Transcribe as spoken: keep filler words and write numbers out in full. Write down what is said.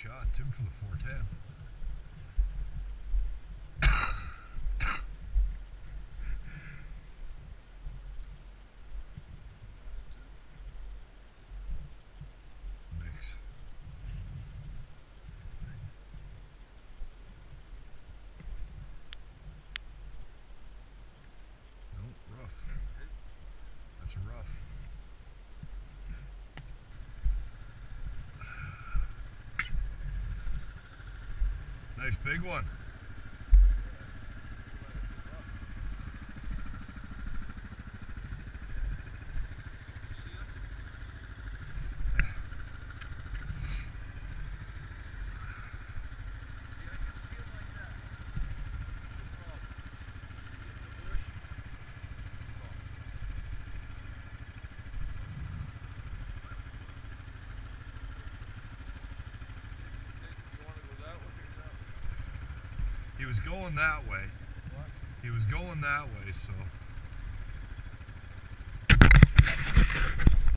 shot too for the four ten. Mix. Nope, rough. That's a rough. Nice big one. He was going that way. What? He was going that way, so.